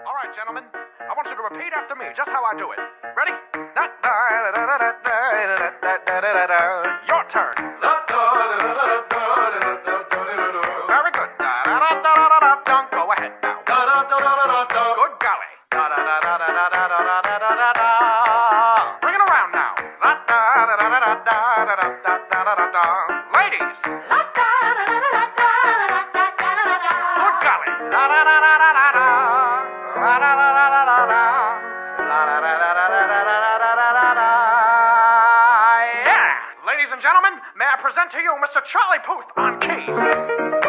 All right, gentlemen, I want you to repeat after me, just how I do it. Ready? Your turn. Very good. Go ahead now. Good golly. Bring it around now. Ladies. Good golly. Yeah! Ladies and gentlemen, may I present to you Mr. Charlie Puth on keys.